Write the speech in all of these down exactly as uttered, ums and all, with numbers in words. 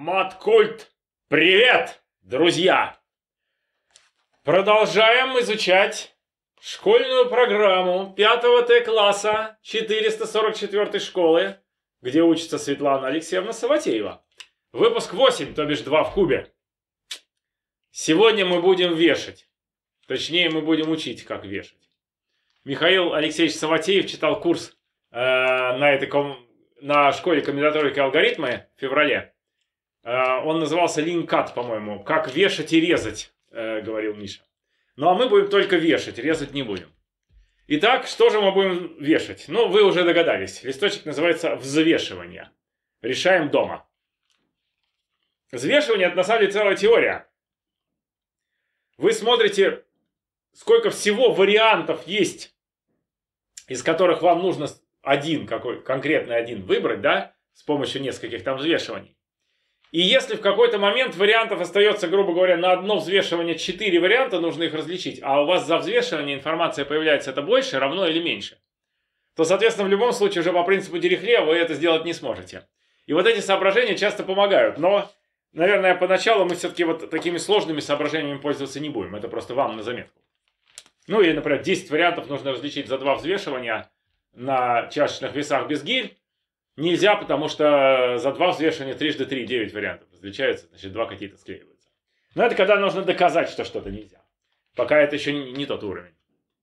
Маткульт, привет, друзья! Продолжаем изучать школьную программу пятого Т класса четыреста сорок четвёртой школы, где учится Светлана Алексеевна Саватеева. Выпуск восемь, то бишь два в кубе. Сегодня мы будем вешать. Точнее, мы будем учить, как вешать. Михаил Алексеевич Саватеев читал курс э, на, этой ком... на школе комбинаторики и алгоритмы в феврале. Э, он назывался Линкат, по-моему. Как вешать и резать, э, говорил Миша. Ну а мы будем только вешать, резать не будем. Итак, что же мы будем вешать? Ну, вы уже догадались. Листочек называется «Взвешивание». Решаем дома. Взвешивание – это на самом деле целая теория. Вы смотрите, сколько всего вариантов есть, из которых вам нужно один, какой, конкретный один выбрать, да, с помощью нескольких там взвешиваний. И если в какой-то момент вариантов остается, грубо говоря, на одно взвешивание четыре варианта, нужно их различить, а у вас за взвешивание информация появляется это больше, равно или меньше, то, соответственно, в любом случае уже по принципу Дирихле вы это сделать не сможете. И вот эти соображения часто помогают, но, наверное, поначалу мы все-таки вот такими сложными соображениями пользоваться не будем, это просто вам на заметку. Ну или, например, десять вариантов нужно различить за два взвешивания на чашечных весах без гирь. Нельзя, потому что за два взвешивания трижды три, девять вариантов различаются, значит, два какие-то склеиваются. Но это когда нужно доказать, что что-то нельзя. Пока это еще не, не тот уровень.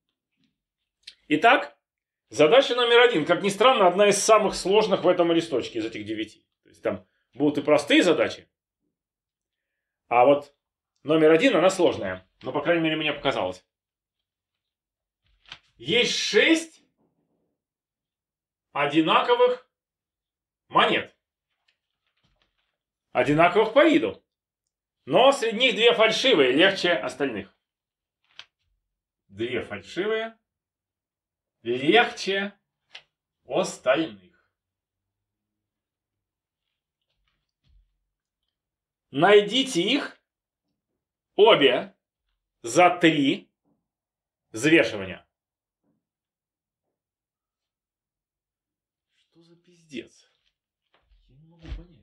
Итак, задача номер один. Как ни странно, одна из самых сложных в этом листочке из этих девяти. То есть там будут и простые задачи, а вот номер один, она сложная. Но, по крайней мере, мне показалось. Есть шесть одинаковых монет. Одинаковых по виду. Но среди них две фальшивые, легче остальных. Две фальшивые, легче остальных. Найдите их обе за три взвешивания. Что за пиздец? Я не могу понять.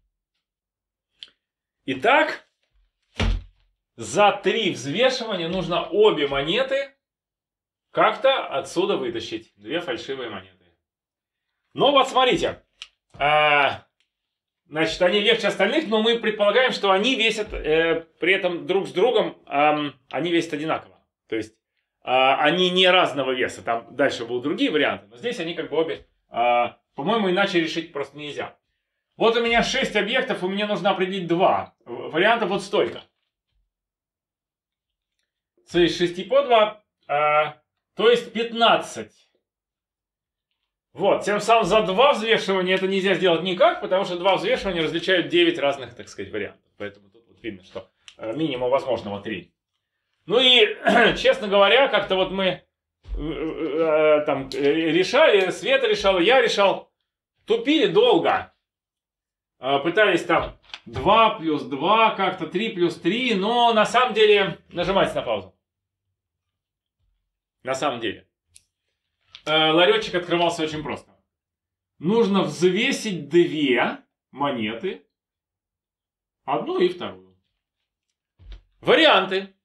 Итак, за три взвешивания нужно обе монеты как-то отсюда вытащить. Две фальшивые монеты. Ну вот смотрите. А, значит, они легче остальных, но мы предполагаем, что они весят э, при этом друг с другом, э, они весят одинаково. То есть э, они не разного веса. Там дальше будут другие варианты, но здесь они как бы обе... Э, по-моему, иначе решить просто нельзя. Вот у меня шесть объектов, и мне нужно определить два. Вариантов вот столько. С из шести по два, э, то есть пятнадцать. Вот, тем самым за два взвешивания это нельзя сделать никак, потому что два взвешивания различают девять разных, так сказать, вариантов. Поэтому тут вот видно, что э, минимум возможного три. Ну и, честно говоря, как-то вот мы э, э, там решали, Света решала, я решал, тупили долго. Э, пытались там два плюс два, как-то три плюс три, но на самом деле, нажимайте на паузу. На самом деле. Э, ларечек открывался очень просто. Нужно взвесить две монеты. Одну и вторую. Варианты.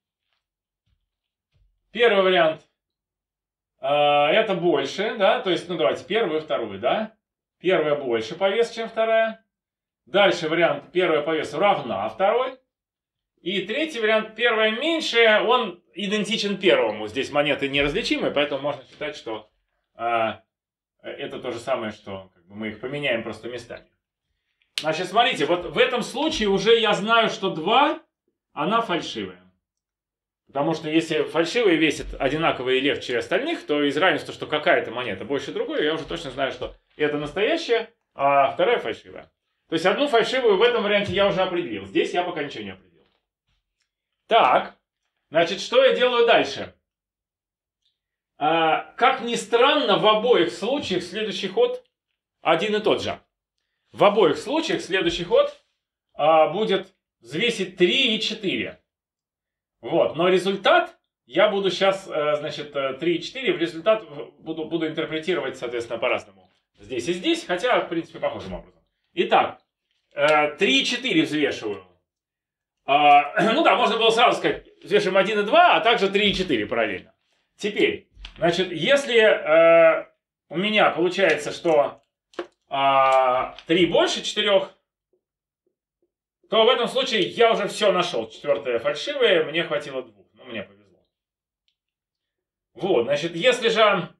Первый вариант. Э, это больше, да? То есть, ну давайте, первую и вторую, да? Первая больше по весу, чем вторая. Дальше вариант первая по весу равна второй. И третий вариант, первая меньше, он идентичен первому. Здесь монеты неразличимы, поэтому можно считать, что а, это то же самое, что как бы, мы их поменяем просто местами. Значит, смотрите, вот в этом случае уже я знаю, что два, она фальшивая. Потому что если фальшивые весят одинаково и легче остальных, то из равенства, что какая-то монета больше другой, я уже точно знаю, что это настоящая, а вторая фальшивая. То есть одну фальшивую в этом варианте я уже определил. Здесь я пока ничего не определил. Так, значит, что я делаю дальше? А, как ни странно, в обоих случаях следующий ход один и тот же. В обоих случаях следующий ход а, будет взвесить три и четыре. Вот, но результат я буду сейчас, а, значит, три и четыре, в результат буду, буду интерпретировать, соответственно, по-разному. Здесь и здесь, хотя, в принципе, похожим образом. Итак, три и четыре взвешиваю. А, ну да, можно было сразу сказать, взвешиваем один и два, а также три и четыре параллельно. Теперь, значит, если э, у меня получается, что э, три больше четырёх, то в этом случае я уже все нашел. Четвертое фальшивое, мне хватило двух. Ну, мне повезло. Вот, значит, если же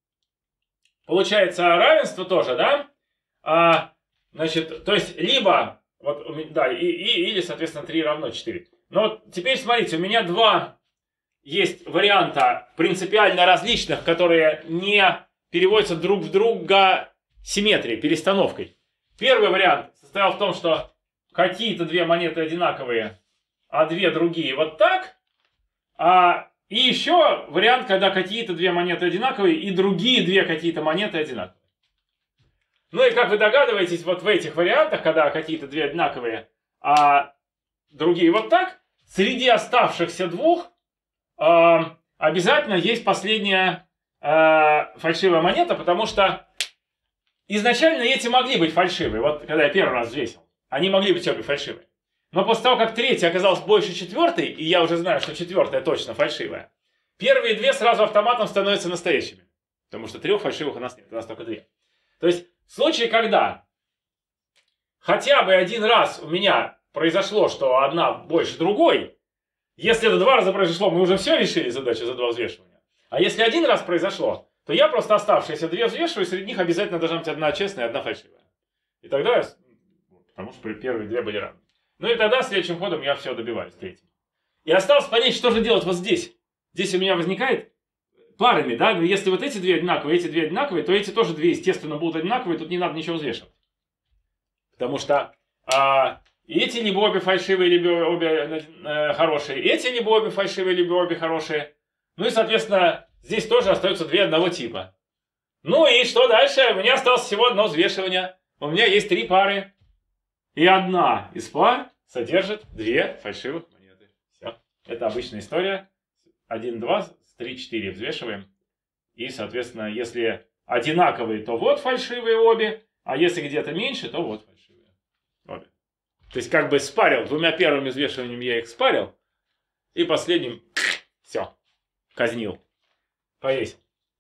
получается равенство тоже, да? А, значит, то есть, либо, вот, да, и, и, или, соответственно, три равно четыре. Но вот теперь смотрите, у меня два есть варианта принципиально различных, которые не переводятся друг в друга симметрией, перестановкой. Первый вариант состоял в том, что какие-то две монеты одинаковые, а две другие вот так. А, и еще вариант, когда какие-то две монеты одинаковые, и другие две какие-то монеты одинаковые. Ну и как вы догадываетесь, вот в этих вариантах, когда какие-то две одинаковые, а другие вот так, среди оставшихся двух э, обязательно есть последняя э, фальшивая монета, потому что изначально эти могли быть фальшивые. Вот когда я первый раз взвесил, они могли быть обе фальшивые. Но после того, как третья оказалась больше четвертой, и я уже знаю, что четвертая точно фальшивая, первые две сразу автоматом становятся настоящими. Потому что трех фальшивых у нас нет, у нас только две. То есть в случае, когда хотя бы один раз у меня произошло, что одна больше другой, если это два раза произошло, мы уже все решили задачу за два взвешивания. А если один раз произошло, то я просто оставшиеся две взвешиваю, среди них обязательно должна быть одна честная и одна фальшивая. И тогда я... Потому что первые две были равны. Ну и тогда следующим ходом я все добиваюсь третьим. И осталось понять, что же делать вот здесь. Здесь у меня возникает парами, да, но если вот эти две одинаковые, эти две одинаковые, то эти тоже две, естественно, будут одинаковые, тут не надо ничего взвешивать. Потому что а, эти либо обе фальшивые, либо обе э, хорошие, эти либо обе фальшивые, либо обе хорошие. Ну и, соответственно, здесь тоже остаются две одного типа. Ну и что дальше? У меня осталось всего одно взвешивание. У меня есть три пары. И одна из пар содержит две фальшивых монеты. Все. Это обычная история. один, два, три, четыре взвешиваем. И, соответственно, если одинаковые, то вот фальшивые обе. А если где-то меньше, то вот фальшивые обе. То есть, как бы спарил. Двумя первыми взвешиваниями я их спарил. И последним все. Казнил. Повесил.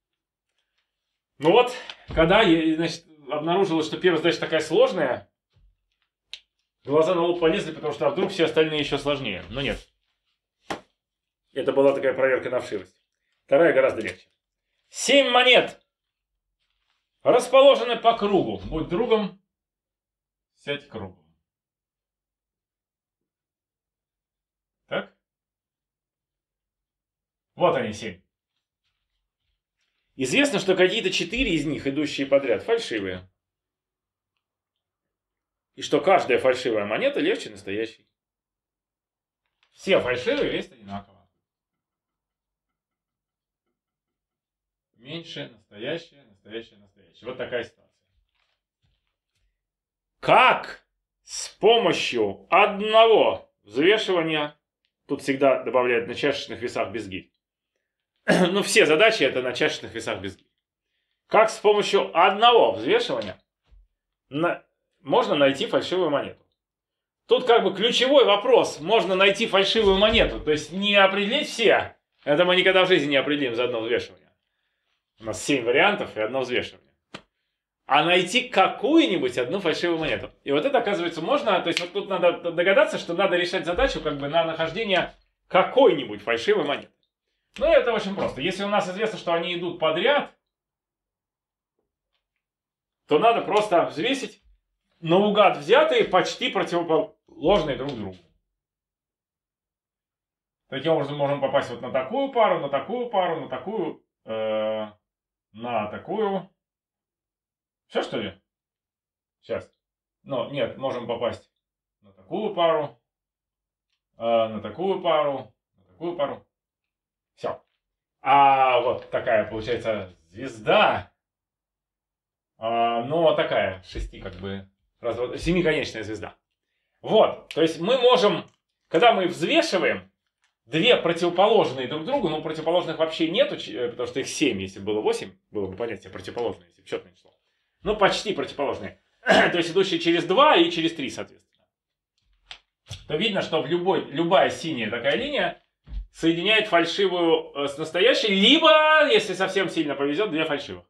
Ну вот, когда я, значит, обнаружилось, что первая задача такая сложная, глаза на лоб полезли, потому что а вдруг все остальные еще сложнее. Но нет. Это была такая проверка на вшивость. Вторая гораздо легче. Семь монет расположены по кругу. Будь другом, сядь кругом. Так? Вот они, семь. Известно, что какие-то четыре из них, идущие подряд, фальшивые. И что каждая фальшивая монета легче настоящей. Все фальшивые весят одинаково. Меньше, настоящее, настоящее, настоящее. Вот такая ситуация. Как с помощью одного взвешивания, тут всегда добавляют на чашечных весах без гирь. Ну, все задачи это на чашечных весах без гирь. Как с помощью одного взвешивания на... можно найти фальшивую монету. Тут как бы ключевой вопрос. Можно найти фальшивую монету. То есть не определить все. Это мы никогда в жизни не определим за одно взвешивание. У нас семь вариантов и одно взвешивание. А найти какую-нибудь одну фальшивую монету. И вот это, оказывается, можно... То есть вот тут надо догадаться, что надо решать задачу как бы на нахождение какой-нибудь фальшивой монеты. Ну и это очень просто. Если у нас известно, что они идут подряд, то надо просто взвесить наугад взятые, почти противоположные друг другу. Таким образом, можем попасть вот на такую пару, на такую пару, на такую, э, на такую. Все, что ли? Сейчас. Но нет, можем попасть на такую пару, э, на такую пару, на такую пару. Все. А вот такая, получается, звезда. А, ну, такая, шести, как бы, развод... семиконечная звезда. Вот, то есть мы можем, когда мы взвешиваем две противоположные друг другу, ну, противоположных вообще нету, потому что их семь, если было восемь, было бы понятие противоположное, если бы четное число. Ну, почти противоположные. то есть идущие через два и через три, соответственно, то видно, что в любой, любая синяя такая линия соединяет фальшивую с настоящей, либо, если совсем сильно повезет, две фальшивых.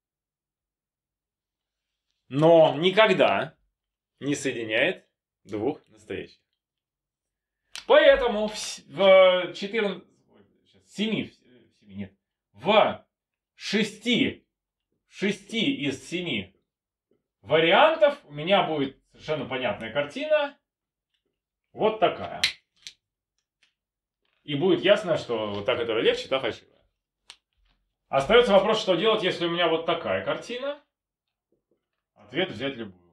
Но никогда не соединяет двух настоящих. Поэтому в, в четырнадцати, семи, нет, в шести, шести из семи вариантов у меня будет совершенно понятная картина. Вот такая. И будет ясно, что вот та, которая легче, та фальшивая. Остается вопрос, что делать, если у меня вот такая картина. Ответ взять любую.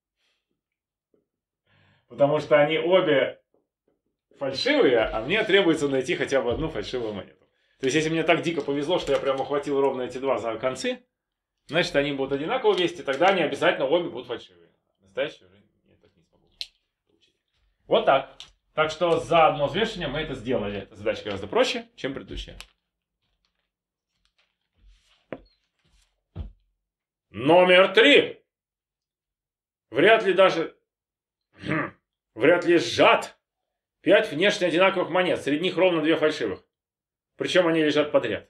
Потому что они обе фальшивые, а мне требуется найти хотя бы одну фальшивую монету. То есть, если мне так дико повезло, что я прям ухватил ровно эти два за концы, значит, они будут одинаково весить, и тогда они обязательно обе будут фальшивые. Настоящие уже нет, так не смогу получить. Вот так. Так что за одно взвешивание мы это сделали. Эта задача гораздо проще, чем предыдущая. Номер три. Вряд ли даже... Вряд ли сжат пять внешне одинаковых монет. Среди них ровно две фальшивых. Причем они лежат подряд.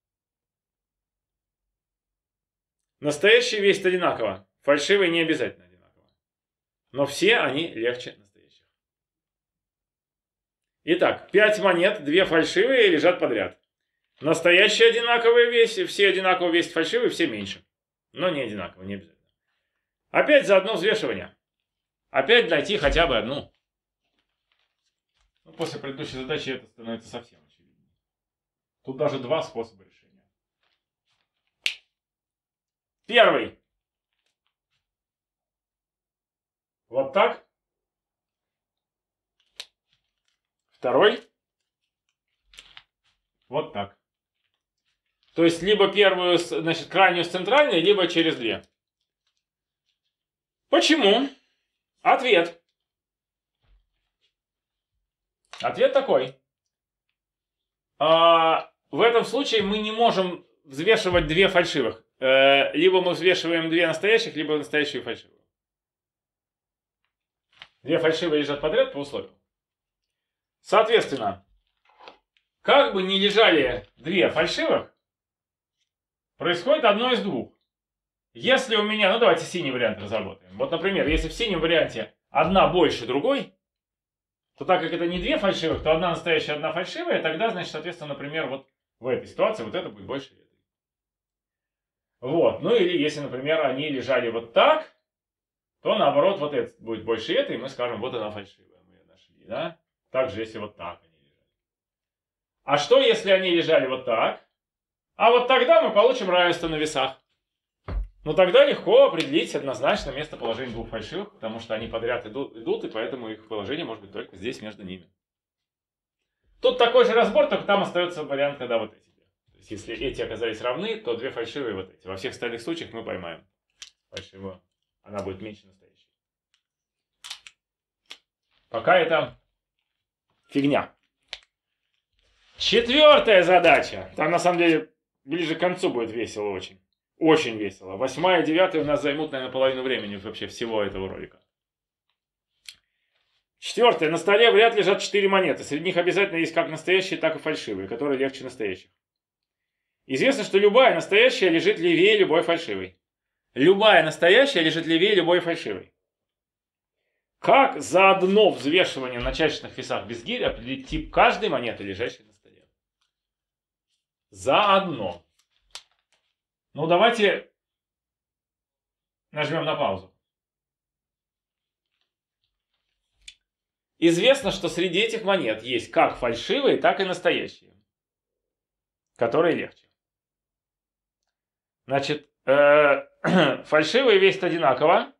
Настоящие весят одинаково. Фальшивые не обязательно одинаково. Но все они легче настоящих. Итак, пять монет, две фальшивые лежат подряд. Настоящие одинаковые весят, все одинаково весят, фальшивые все меньше. Но не одинаково, не обязательно. Опять за одно взвешивание. Опять найти хотя бы одну. Ну, после предыдущей задачи это становится совсем очевидно. Тут даже два способа решения. Первый. Вот так. Второй. Вот так. То есть, либо первую, значит, крайнюю с центральной, либо через две. Почему? Ответ. Ответ такой. А, в этом случае мы не можем взвешивать две фальшивых. Э, либо мы взвешиваем две настоящих, либо настоящую и фальшивую. Две фальшивые лежат подряд по условию. Соответственно, как бы ни лежали две фальшивых, происходит одно из двух. Если у меня, ну давайте синий вариант разработаем. Вот, например, если в синем варианте одна больше другой, то так как это не две фальшивых, то одна настоящая, одна фальшивая, тогда, значит, соответственно, например, вот в этой ситуации вот это будет больше этой. Вот. Ну или если, например, они лежали вот так, то наоборот вот это будет больше этой, и мы скажем, вот она фальшивая, мы ее нашли, да? Также, если вот так они лежали. А что, если они лежали вот так? А вот тогда мы получим равенство на весах. Но тогда легко определить однозначно местоположение двух фальшивых, потому что они подряд идут, идут, и поэтому их положение может быть только здесь, между ними. Тут такой же разбор, только там остается вариант, когда вот эти. То есть, если эти оказались равны, то две фальшивые вот эти. Во всех остальных случаях мы поймаем фальшивую. Она будет меньше настоящей. Пока это фигня. Четвертая задача. Там на самом деле ближе к концу будет весело очень. Очень весело. Восьмая и девятая у нас займут, наверное, половину времени вообще всего этого ролика. Четвертое. На столе в ряд лежат четыре монеты. Среди них обязательно есть как настоящие, так и фальшивые, которые легче настоящих. Известно, что любая настоящая лежит левее любой фальшивой. Любая настоящая лежит левее любой фальшивой. Как за одно взвешивание на чашечных весах без гирь определить тип каждой монеты, лежащей на столе? За одно. Ну, давайте нажмем на паузу. Известно, что среди этих монет есть как фальшивые, так и настоящие, которые легче. Значит, э, фальшивые весят одинаково.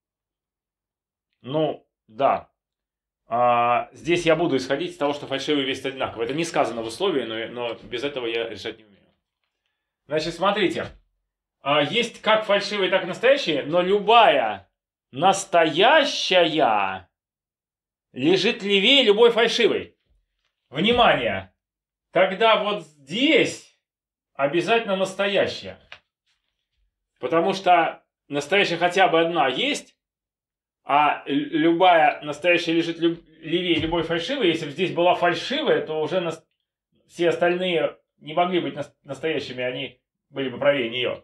Ну, да. А, здесь я буду исходить из того, что фальшивые весят одинаково. Это не сказано в условии, но, но без этого я решать не умею. Значит, смотрите. Есть как фальшивые, так и настоящие, но любая настоящая лежит левее любой фальшивой. Внимание! Тогда вот здесь обязательно настоящая. Потому что настоящая хотя бы одна есть, а любая настоящая лежит левее любой фальшивой, если бы здесь была фальшивая, то уже на... все остальные не могли быть настоящими, они были бы правее нее.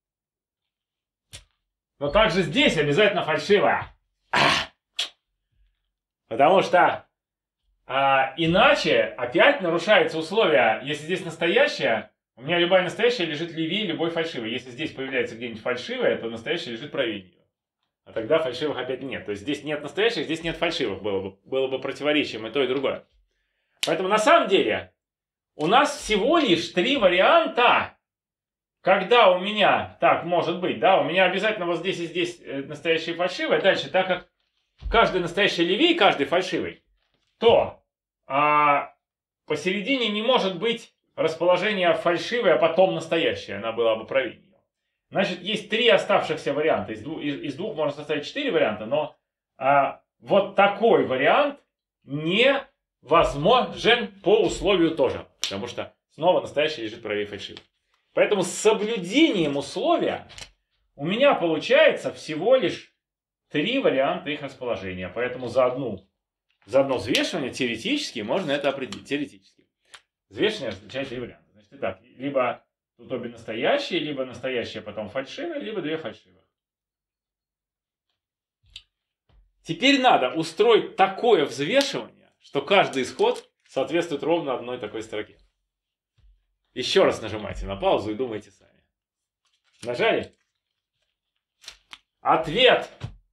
Но также здесь обязательно фальшивая. Потому что а, иначе опять нарушается условие, если здесь настоящая, у меня любая настоящая лежит левее любой фальшивой. Если здесь появляется где-нибудь фальшивая, то настоящая лежит правее нее. А тогда фальшивых опять нет. То есть здесь нет настоящих, здесь нет фальшивых. Было бы, было бы противоречием и то, и другое. Поэтому на самом деле у нас всего лишь три варианта. Когда у меня, так может быть, да, у меня обязательно вот здесь и здесь настоящие фальшивые. Дальше, так как каждый настоящий левее, каждый фальшивый, то а, посередине не может быть расположение фальшивой, а потом настоящее. Она была бы правее нее. Значит, есть три оставшихся варианта. Из двух, из, из двух можно составить четыре варианта, но а, вот такой вариант невозможен по условию тоже. Потому что снова настоящее лежит правее фальшивой. Поэтому с соблюдением условия у меня получается всего лишь три варианта их расположения. Поэтому за, одну, за одно взвешивание теоретически можно это определить. Теоретически. Взвешивание означает три варианта. Значит, итак, либо тут обе настоящие, либо настоящие, потом фальшивые, либо две фальшивых. Теперь надо устроить такое взвешивание, что каждый исход соответствует ровно одной такой строке. Еще раз нажимайте на паузу и думайте сами. Нажали? Ответ.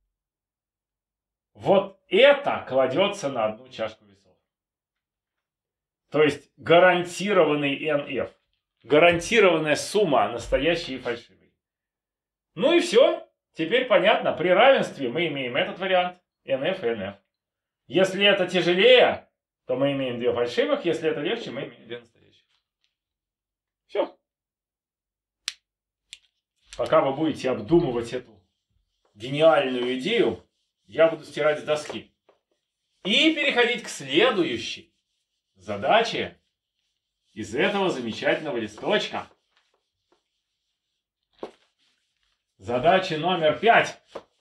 Вот это кладется на одну чашку весов. То есть гарантированный эн эф. Гарантированная сумма настоящей и фальшивой. Ну и все. Теперь понятно. При равенстве мы имеем этот вариант. эн эф и эн эф. Если это тяжелее, то мы имеем две фальшивых. Если это легче, мы имеем две настоящих. Все. Пока вы будете обдумывать эту гениальную идею, я буду стирать с доски. И переходить к следующей задаче из этого замечательного листочка. Задача номер пять.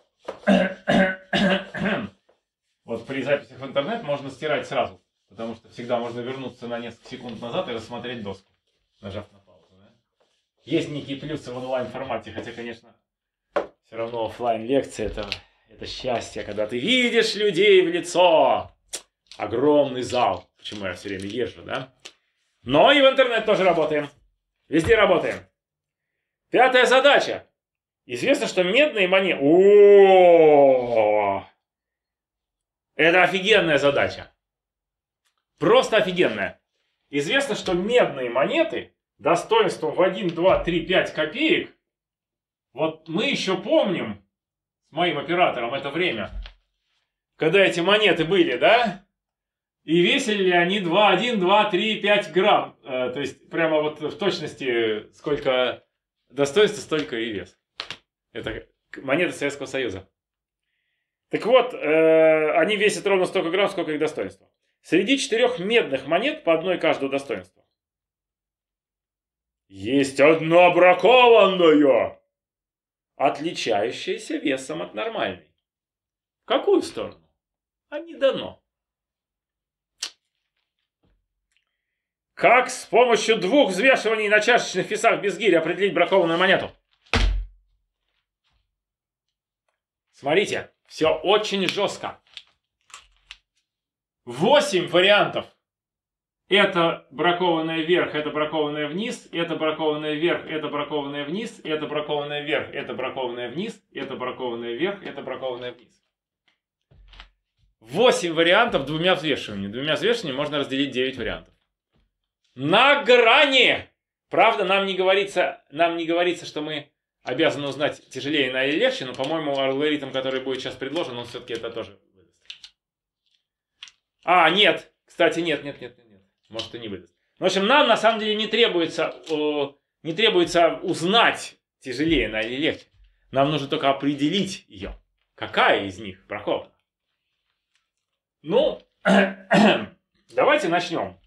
Вот при записях в интернет можно стирать сразу, потому что всегда можно вернуться на несколько секунд назад и рассмотреть доску, нажав на паузу. Да? Есть некие плюсы в онлайн-формате, хотя, конечно, все равно офлайн-лекция это, это счастье, когда ты видишь людей в лицо. Огромный зал. Почему я все время езжу, да? Но и в интернет тоже работаем. Везде работаем. Пятая задача. Известно, что медные монеты... О-о-о! Это офигенная задача. Просто офигенная. Известно, что медные монеты достоинством в один, два, три, пять копеек. Вот мы еще помним с моим оператором это время, когда эти монеты были, да? И весили ли они два, один, два, три, пять грамм. Э, то есть прямо вот в точности сколько достоинства, столько и вес. Это монеты Советского Союза. Так вот, э, они весят ровно столько грамм, сколько их достоинства. Среди четырех медных монет по одной каждого достоинства есть одна бракованная, отличающаяся весом от нормальной. В какую сторону? А не дано. Как с помощью двух взвешиваний на чашечных весах без гиря определить бракованную монету? Смотрите, все очень жестко. Восемь вариантов. Это бракованная вверх, это бракованная вниз, это бракованная вверх, это бракованная вниз, это бракованная вверх, это бракованная вниз, это бракованная вверх, это бракованная вниз. Восемь вариантов двумя взвешиваниями. Двумя взвешиваниями можно разделить девять вариантов. На грани! Правда, нам не говорится, нам не говорится, что мы обязаны узнать, тяжелее она или легче, но, по-моему, алгоритм, который будет сейчас предложен, он все-таки это тоже выдаст. А, нет. Кстати, нет, нет, нет, нет, нет. Может, и не выдаст. В общем, нам на самом деле не требуется, э, не требуется узнать, тяжелее она или легче. Нам нужно только определить ее. Какая из них бракована. Ну, давайте начнем.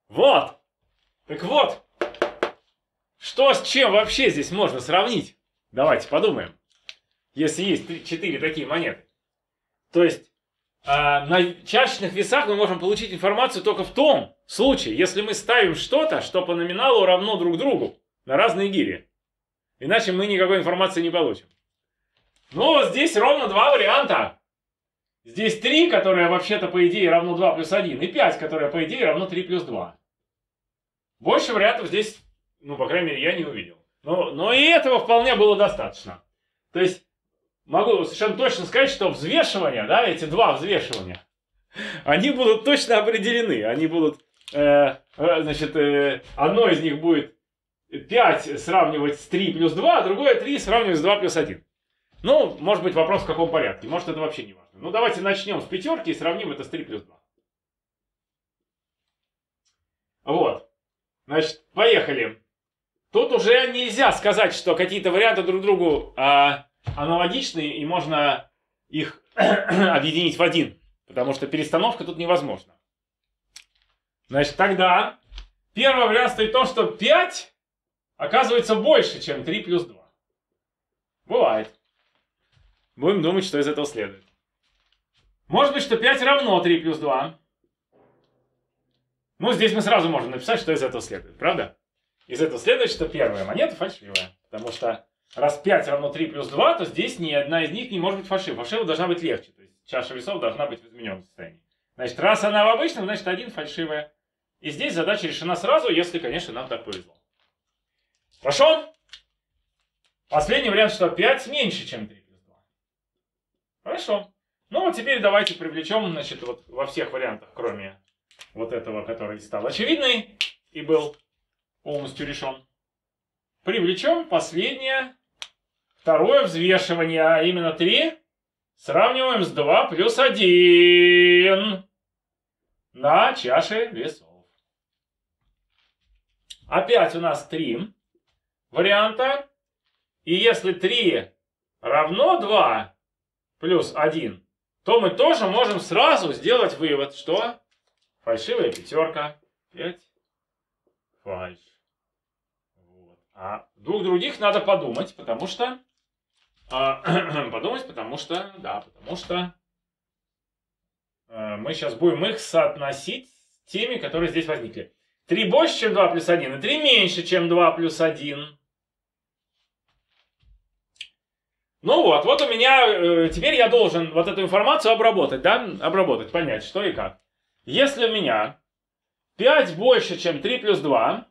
Вот. Так вот. Что с чем вообще здесь можно сравнить? Давайте подумаем. Если есть четыре такие монеты. То есть э, на чашечных весах мы можем получить информацию только в том случае, если мы ставим что-то, что по номиналу равно друг другу на разные гири. Иначе мы никакой информации не получим. Ну, вот здесь ровно два варианта. Здесь три, которое вообще-то по идее равно два плюс один, и пять, которое по идее равно три плюс два. Больше вариантов здесь, ну, по крайней мере, я не увидел. Но, но и этого вполне было достаточно. То есть, могу совершенно точно сказать, что взвешивания, да, эти два взвешивания, они будут точно определены. Они будут, э, значит, э, одно из них будет пять сравнивать с три плюс два, а другое три сравнивать с два плюс один. Ну, может быть, вопрос в каком порядке. Может, это вообще не важно. Ну, давайте начнем с пятерки и сравним это с три плюс два. Вот. Значит, поехали. Тут уже нельзя сказать, что какие-то варианты друг другу а, аналогичны, и можно их объединить в один. Потому что перестановка тут невозможна. Значит, тогда первый вариант стоит в том, что пять оказывается больше, чем три плюс два. Бывает. Будем думать, что из этого следует. Может быть, что пять равно три плюс два. Ну, здесь мы сразу можем написать, что из этого следует, правда? Из этого следует, что первая монета фальшивая. Потому что раз пять равно три плюс два, то здесь ни одна из них не может быть фальшивой. Фальшивая должна быть легче. То есть чаша весов должна быть в измененном состоянии. Значит, раз она в обычном, значит один фальшивая. И здесь задача решена сразу, если, конечно, нам так повезло. Хорошо? Последний вариант, что пять меньше, чем три плюс два. Хорошо. Ну, вот теперь давайте привлечем, значит, вот во всех вариантах, кроме вот этого, который стал очевидный и был полностью решен. Привлечем последнее, второе взвешивание, а именно три. Сравниваем с два плюс один на чаше весов. Опять у нас три варианта. И если три равно два плюс один, то мы тоже можем сразу сделать вывод, что фальшивая пятерка. пять фальш. Вот. А двух других надо подумать, потому что... А, подумать, потому что... Да, потому что... А, мы сейчас будем их соотносить с теми, которые здесь возникли. три больше, чем два плюс один, и три меньше, чем два плюс один. Ну вот, вот у меня... Э, теперь я должен вот эту информацию обработать, да? Обработать, понять, что и как. Если у меня пять больше, чем три плюс два,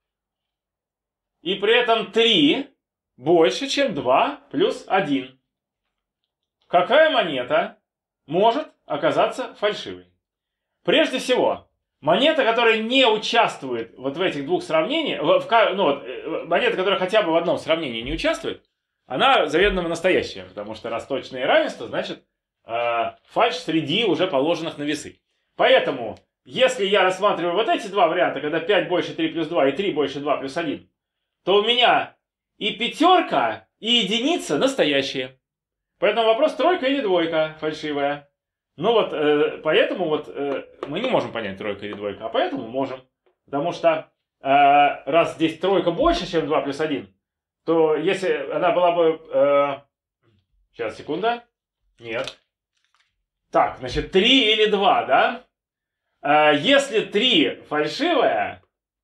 и при этом три больше, чем два плюс один, какая монета может оказаться фальшивой? Прежде всего, монета, которая не участвует вот в этих двух сравнениях, в, в, ну, вот, монета, которая хотя бы в одном сравнении не участвует, она заведомо настоящая, потому что раз точное равенство, значит э, фальшь среди уже положенных на весы. Поэтому, если я рассматриваю вот эти два варианта, когда пять больше три плюс два и три больше два плюс один, то у меня и пятерка, и единица настоящие. Поэтому вопрос, тройка или двойка фальшивая. Ну вот, э, поэтому вот э, мы не можем понять, тройка или двойка, а поэтому можем. Потому что э, раз здесь тройка больше, чем два плюс один, то если она была бы... Э, сейчас, секунда. Нет. Так, значит, три или два, да? Э, если три фальшивая,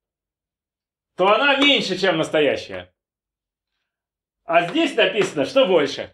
то она меньше, чем настоящая. А здесь написано, что больше.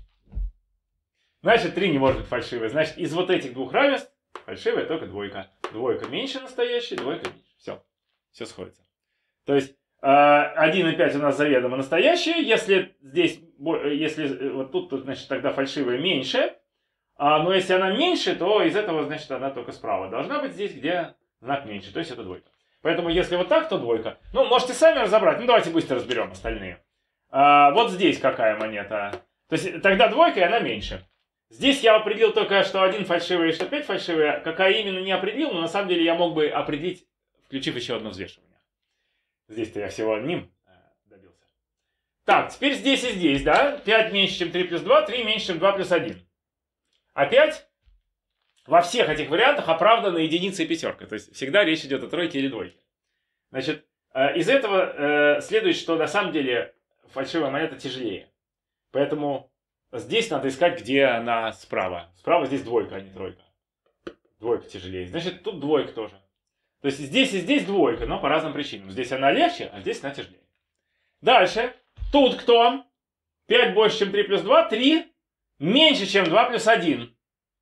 Значит, три не может быть фальшивой. Значит, из вот этих двух равенств фальшивая только двойка. Двойка меньше настоящей, двойка меньше. Все. Все сходится. То есть, один и пять у нас заведомо настоящие. Если здесь, если вот тут, то, значит, тогда фальшивая меньше. А, но если она меньше, то из этого, значит, она только справа должна быть здесь, где знак меньше. То есть, это двойка. Поэтому, если вот так, то двойка. Ну, можете сами разобрать. Ну, давайте быстро разберем остальные. А, вот здесь какая монета. То есть, тогда двойка, и она меньше. Здесь я определил только, что один фальшивый и что пять фальшивые. Какая именно, не определил, но на самом деле я мог бы определить, включив еще одно взвешивание. Здесь-то я всего одним добился. Так, теперь здесь и здесь, да? пять меньше, чем три плюс два, три меньше, чем два плюс один. Опять во всех этих вариантах оправдана единица и пятерка. То есть всегда речь идет о тройке или двойке. Значит, из этого следует, что на самом деле фальшивая монета тяжелее. Поэтому здесь надо искать, где она справа. Справа здесь двойка, а не тройка. Двойка тяжелее. Значит, тут двойка тоже. То есть здесь и здесь двойка, но по разным причинам. Здесь она легче, а здесь она тяжелее. Дальше. Тут кто? пять больше, чем три плюс два. три меньше, чем два плюс один.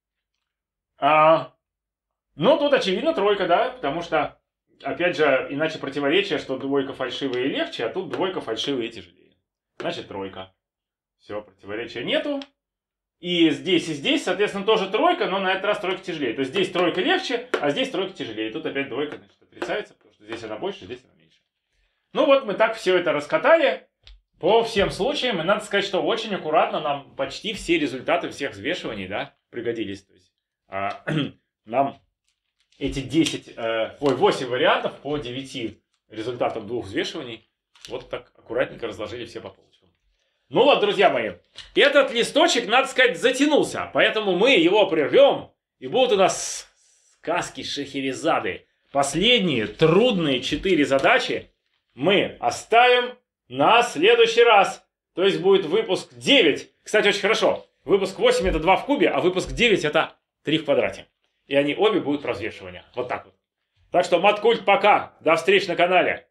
А, ну, тут очевидно тройка, да? Потому что, опять же, иначе противоречие, что двойка фальшивая и легче, а тут двойка фальшивая и тяжелее. Значит, тройка. Все, противоречия нету. И здесь, и здесь, соответственно, тоже тройка, но на этот раз тройка тяжелее. То есть здесь тройка легче, а здесь тройка тяжелее. И тут опять двойка, значит, отрицается, потому что здесь она больше, здесь она меньше. Ну вот мы так все это раскатали по всем случаям. И надо сказать, что очень аккуратно нам почти все результаты всех взвешиваний, да, пригодились. То есть а, нам эти десять, э, ой, восемь вариантов по девяти результатам двух взвешиваний вот так аккуратненько разложили все по полочкам. Ну вот, друзья мои, этот листочек, надо сказать, затянулся, поэтому мы его прервем, и будут у нас сказки Шахерезады. Последние трудные четыре задачи мы оставим на следующий раз. То есть будет выпуск девять. Кстати, очень хорошо. Выпуск восемь это два в кубе, а выпуск девять это три в квадрате. И они обе будут про взвешивание. Вот так вот. Так что, Маткульт, пока. До встречи на канале.